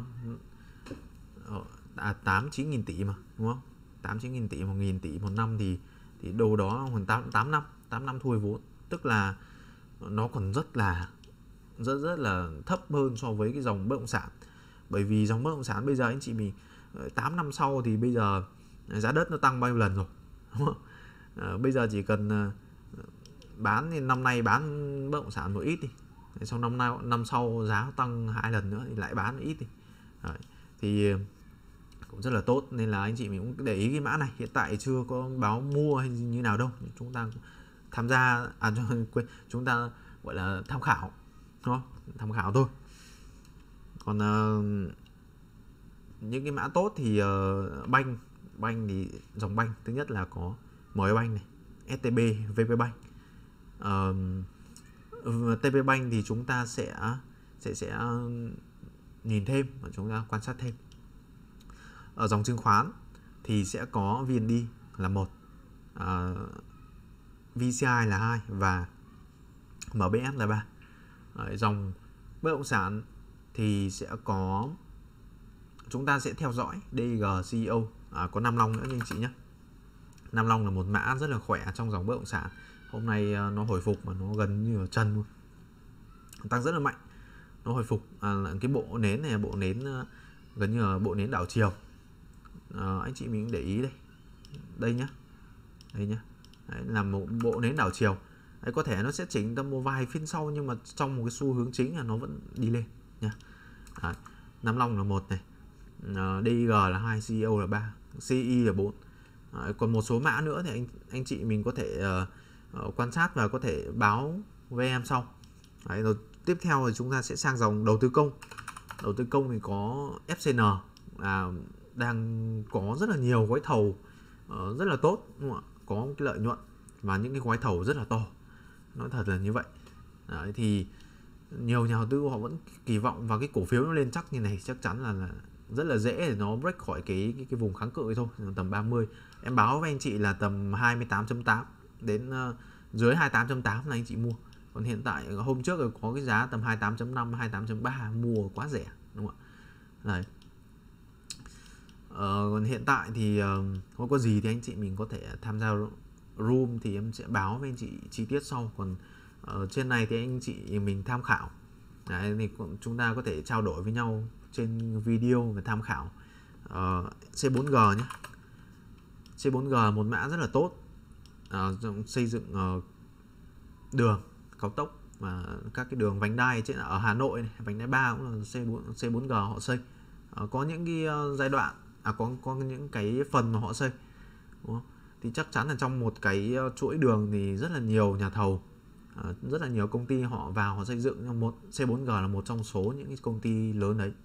à, tám chín nghìn tỷ mà, đúng không? tám chín nghìn tỷ, một nghìn tỷ một năm thì thì đâu đó khoảng tám tám năm, tám năm thu hồi vốn, tức là nó còn rất là rất rất là thấp hơn so với cái dòng bất động sản. Bởi vì dòng bất động sản bây giờ anh chị mình tám năm sau thì bây giờ giá đất nó tăng bao nhiêu lần rồi, đúng không? À, bây giờ chỉ cần bán thì năm nay bán bất động sản một ít đi, xong năm nay năm sau giá tăng hai lần nữa thì lại bán ít đi. Đấy, thì cũng rất là tốt, nên là anh chị mình cũng để ý cái mã này. Hiện tại chưa có báo mua hay như nào đâu, chúng ta tham gia à, chúng ta gọi là tham khảo, đúng không? Tham khảo thôi. Còn uh, những cái mã tốt thì uh, banh banh thì dòng banh thứ nhất là có em ép Bank này, ét tê bê, vê pê Bank. uh, tê pê Bank thì chúng ta sẽ sẽ sẽ nhìn thêm và chúng ta quan sát thêm. Ở dòng chứng khoán thì sẽ có vê en đê là một, uh, vê xê i là hai và em bê ét là ba. Ở dòng bất động sản thì sẽ có, chúng ta sẽ theo dõi đê giê xê e ô, à, có Nam Long nữa anh chị nhé. Nam Long là một mã rất là khỏe trong dòng bất động sản. Hôm nay uh, nó hồi phục mà nó gần như ở chân luôn, tăng rất là mạnh, nó hồi phục. À, cái bộ nến này là bộ nến uh, gần như là bộ nến đảo chiều. À, anh chị mình để ý đây, đây nhá, đây nhá, đấy là một bộ nến đảo chiều. Đấy, có thể nó sẽ chỉnh tầm một vài phiên sau nhưng mà trong một cái xu hướng chính là nó vẫn đi lên nha. Đấy, Nam Long là một này, uh, đê giê là hai, xê e ô là ba, xê i là bốn. Đấy, còn một số mã nữa thì anh anh chị mình có thể uh, uh, quan sát và có thể báo với em sau. Đấy, rồi tiếp theo thì chúng ta sẽ sang dòng đầu tư công. Đầu tư công thì có ép xê en, à, đang có rất là nhiều gói thầu uh, rất là tốt, đúng không ạ? Có cái lợi nhuận và những cái gói thầu rất là to, nói thật là như vậy. Đấy, thì nhiều nhà đầu tư họ vẫn kỳ vọng vào cái cổ phiếu nó lên chắc như này, chắc chắn là, là rất là dễ để nó break khỏi cái cái, cái vùng kháng cự thôi, tầm ba mươi. Em báo với anh chị là tầm hai mươi tám chấm tám đến uh, dưới hai mươi tám chấm tám là anh chị mua. Còn hiện tại hôm trước rồi có cái giá tầm hai mươi tám chấm năm, hai mươi tám chấm ba, mua quá rẻ, đúng không ạ? Đấy. Ờ, còn hiện tại thì uh, không có gì thì anh chị mình có thể tham gia room thì em sẽ báo với anh chị chi tiết sau. Còn uh, trên này thì anh chị mình tham khảo. Đấy, thì chúng ta có thể trao đổi với nhau trên video và tham khảo. uh, xê bốn giê nhé. xê bốn giê một mã rất là tốt, uh, xây dựng uh, đường cao tốc và các cái đường vành đai trên ở Hà Nội này, vành đai ba cũng là xê bốn giê họ xây. Uh, có những cái uh, giai đoạn à, có có những cái phần mà họ xây, đúng không? Thì chắc chắn là trong một cái chuỗi đường thì rất là nhiều nhà thầu, uh, rất là nhiều công ty họ vào họ xây dựng. Một xê bốn giê là một trong số những cái công ty lớn đấy.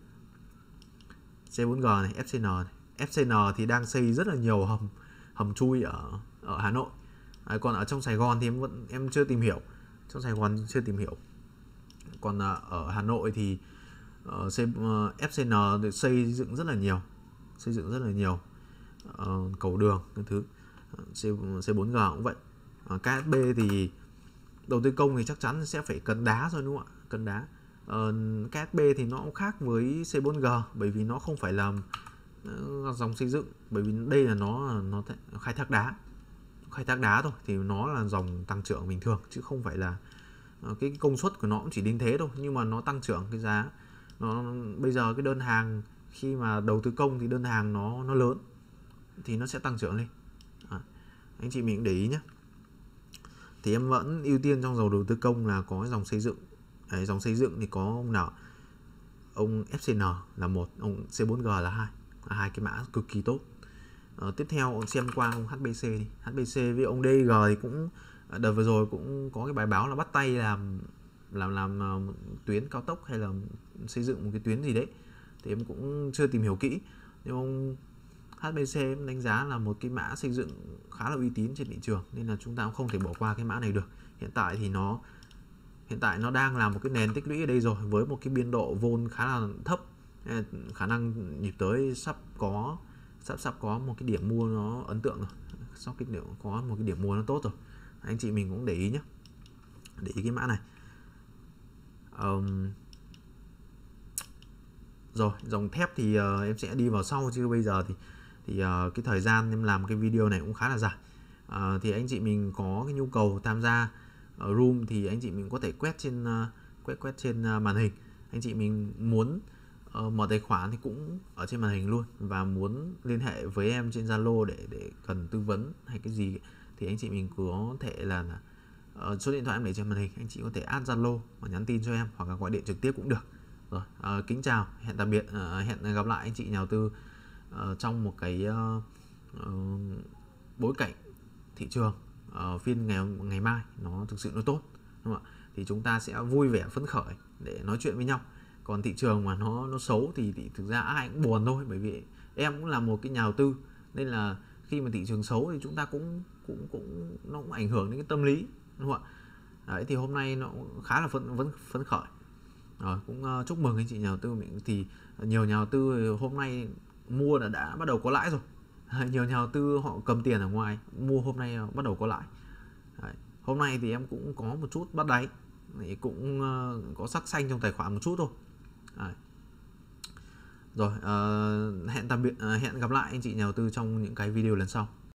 xê bốn giê này, ép xê en này. ép xê en thì đang xây rất là nhiều hầm hầm chui ở ở Hà Nội. À, còn ở trong Sài Gòn thì em vẫn em chưa tìm hiểu. Trong Sài Gòn chưa tìm hiểu. Còn uh, ở Hà Nội thì uh, C, uh, ép xê en được xây dựng rất là nhiều, xây dựng rất là nhiều uh, cầu đường cái thứ. uh, xê bốn giê cũng vậy. uh, ca ét bê thì đầu tư công thì chắc chắn sẽ phải cần đá rồi, đúng không ạ? Cần đá. Uh, ca ét bê thì nó cũng khác với xê bốn giê bởi vì nó không phải là uh, dòng xây dựng, bởi vì đây là nó nó khai thác đá, khai thác đá thôi, thì nó là dòng tăng trưởng bình thường chứ không phải là uh, cái công suất của nó cũng chỉ đến thế thôi, nhưng mà nó tăng trưởng cái giá. Nó bây giờ cái đơn hàng khi mà đầu tư công thì đơn hàng nó nó lớn thì nó sẽ tăng trưởng lên. À, anh chị mình để ý nhé. Thì em vẫn ưu tiên trong dòng đầu tư công là có dòng xây dựng. Đấy, dòng xây dựng thì có ông nào, ông ép xê en là một, ông xê bốn giê là hai, là hai cái mã cực kỳ tốt. À, tiếp theo xem qua ông hát bê xê đi. hát bê xê với ông đê giê thì cũng đợt vừa rồi cũng có cái bài báo là bắt tay làm làm làm uh, tuyến cao tốc hay là xây dựng một cái tuyến gì đấy, thì em cũng chưa tìm hiểu kỹ. Nhưng ông hát bê xê em đánh giá là một cái mã xây dựng khá là uy tín trên thị trường, nên là chúng ta cũng không thể bỏ qua cái mã này được. Hiện tại thì nó hiện tại nó đang là một cái nền tích lũy ở đây rồi, với một cái biên độ vôn khá là thấp, khả năng nhịp tới sắp có sắp sắp có một cái điểm mua nó ấn tượng rồi, sắp cái điểm có một cái điểm mua nó tốt rồi. Anh chị mình cũng để ý nhé, để ý cái mã này. Um, rồi dòng thép thì uh, em sẽ đi vào sau, chứ bây giờ thì thì uh, cái thời gian em làm cái video này cũng khá là dài. Uh, thì anh chị mình có cái nhu cầu tham gia uh, room thì anh chị mình có thể quét trên uh, quét quét trên uh, màn hình. Anh chị mình muốn uh, mở tài khoản thì cũng ở trên màn hình luôn, và muốn liên hệ với em trên Zalo để để cần tư vấn hay cái gì thì anh chị mình có thể là, là uh, số điện thoại em để trên màn hình, anh chị có thể add Zalo và nhắn tin cho em, hoặc là gọi điện trực tiếp cũng được. Rồi, uh, kính chào, hẹn tạm biệt, uh, hẹn gặp lại anh chị nhà đầu tư uh, trong một cái uh, uh, bối cảnh thị trường uh, phiên ngày ngày mai nó thực sự nó tốt, đúng không ạ? Thì chúng ta sẽ vui vẻ phấn khởi để nói chuyện với nhau. Còn thị trường mà nó nó xấu thì, thì thực ra ai cũng buồn thôi, bởi vì em cũng là một cái nhà đầu tư, nên là khi mà thị trường xấu thì chúng ta cũng cũng cũng nó cũng ảnh hưởng đến cái tâm lý, đúng không ạ? Đấy, thì hôm nay nó cũng khá là phấn phấn, phấn khởi. Rồi, cũng uh, chúc mừng anh chị nhà đầu tư mình. Thì nhiều nhà đầu tư hôm nay mua là đã bắt đầu có lãi rồi. Nhiều nhà đầu tư họ cầm tiền ở ngoài mua hôm nay bắt đầu có lãi. Đấy, hôm nay thì em cũng có một chút bắt đáy, thì cũng uh, có sắc xanh trong tài khoản một chút thôi. Đấy. Rồi, uh, hẹn tạm biệt, uh, hẹn gặp lại anh chị nhà đầu tư trong những cái video lần sau.